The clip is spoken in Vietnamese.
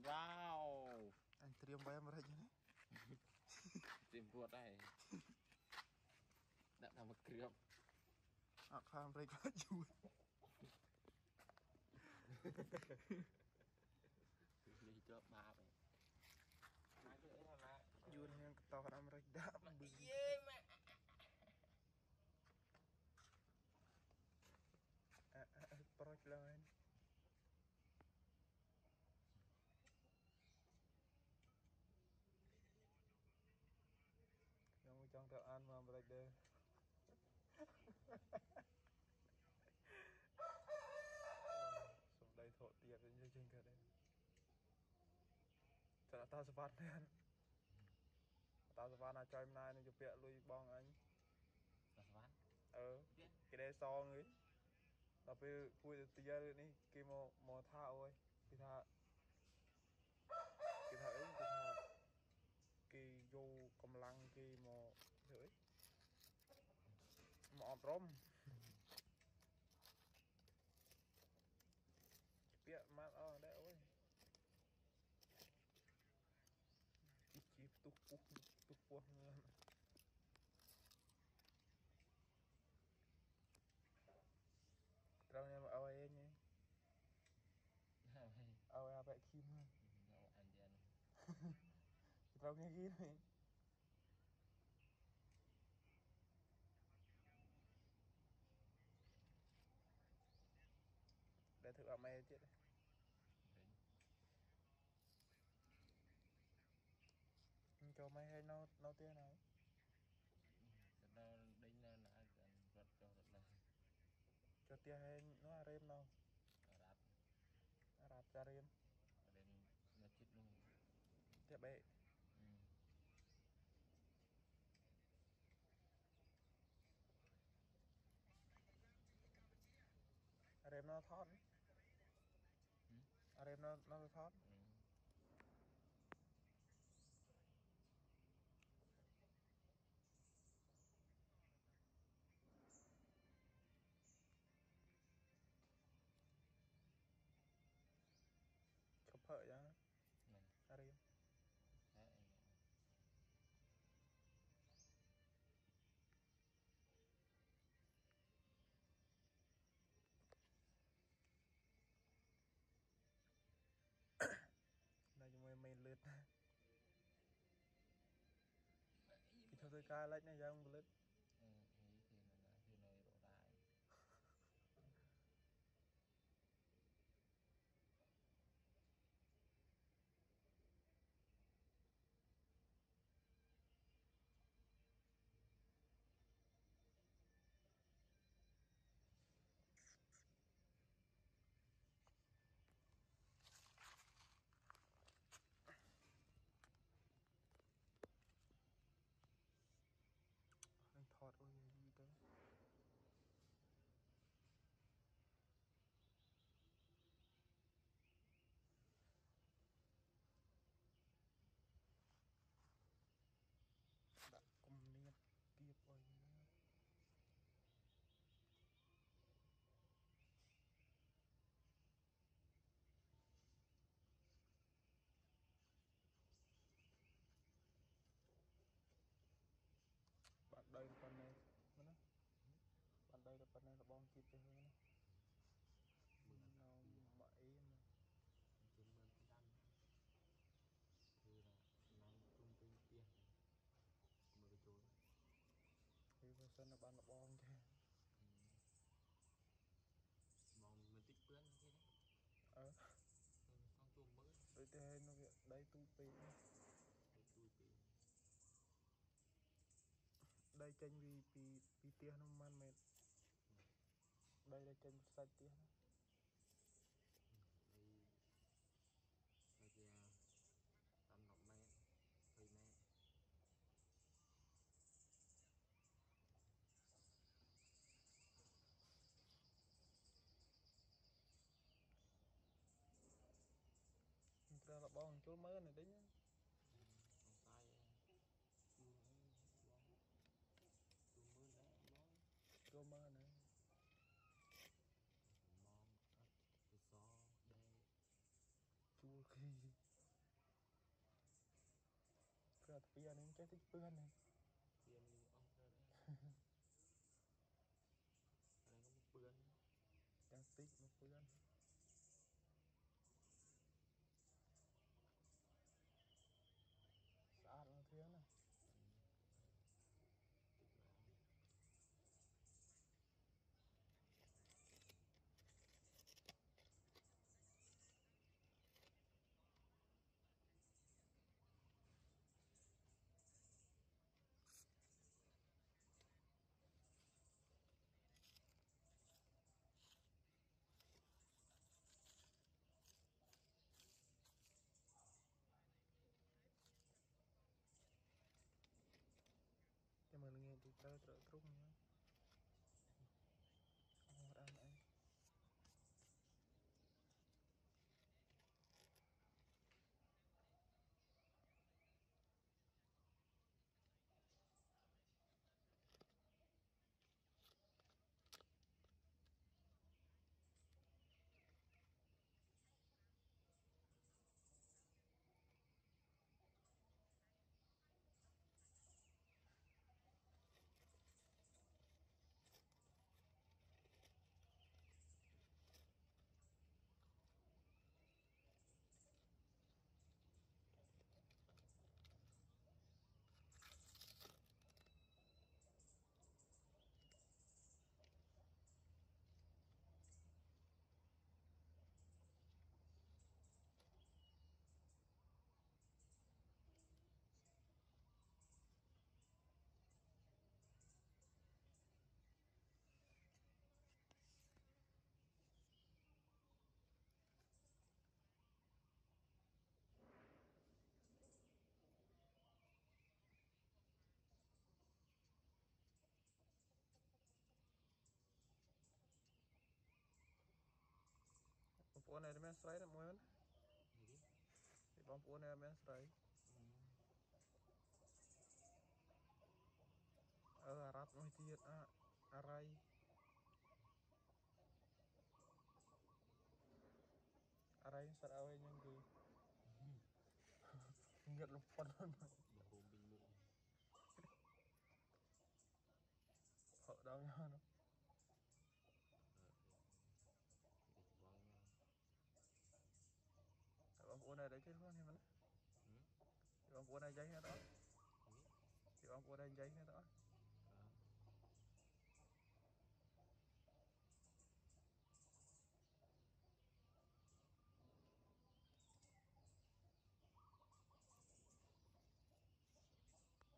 Wow. Anh triêm bay mà đấy. Tìm ruột đây. Đã làm một cướp. À khám đây quá chui. Đi cho ba vậy. Yun yang ketawa Amerik dah beli. Perut lain. Yang ujang doan mà Amerik deh. Xuống đây thổ tiệp đến như trên cả đây. Chả tao sẽ phát lên. Tao sẽ phát là cho em này nên chụp bịa lui bong anh. Cái đây so ấy. Đó bây vui được tìa rồi đi. Cái mò tha ôi. Cái tha cái vô cầm lăng cái mò thử mò rôm. Bịa mát đấy ôi. Chỉ tục buông trâu nha mà ơi nhé ơi bẹ kim Anh đi ăn. trâu nghe kia này để thử mày chết đấy cho mày hay nấu tiền này Nó đinh lên là cần vật cho được là cho tiền hay nó rem đâu rạp ra rem đến nó chết luôn tiếp bệ rem nó thoát rem nó thoát chụp hợi ra rem này chúng mày lướt cái thôi tôi ca lấy này ra không lướt thì này đổ đại anh thọt ôi gì đấy đã cùng niên tiếp ôi bạn đây là phần này nó bạn đây là phần này là bom chip cho hơn nó mẩy mà trên bên cái đâm thì là nằm trung tinh tiền mà cái chỗ thì vừa sân là bạn là bom chứ bom mình tích bướn thế đấy con tôm bớt đôi thế nó đây tu pin tôi bị đây tranh vì tiền nó man mệt đây là tranh sạch tiền đây kia tầm 5 mét 10 mét ra là bom chỗ mới này đấy nhá không sai tôi mới đã nói chỗ mới này mong cái gió đây chua khi pia này cái thích bươn này เปียนี่ออกเจอได้อะไรก็มาเปื้อน đang tích nó bươn sạch nó thế này ติดแล้ว cái mà nghe thì tao trợ trung nhá không ăn ấy bóng bóng này men xoáy đấy môi Gì? thì bóng bóng này men xoáy rát môi tiệt rai rai sát ao yang đi nghiệt lục phân luôn Bằng rôm bình mụ họ đau nhau nó Để vâng bóng bóng này đấy chứ không thì mà bóng bóng này giấy nữa đó Gì? thì bóng bóng này giấy nữa đó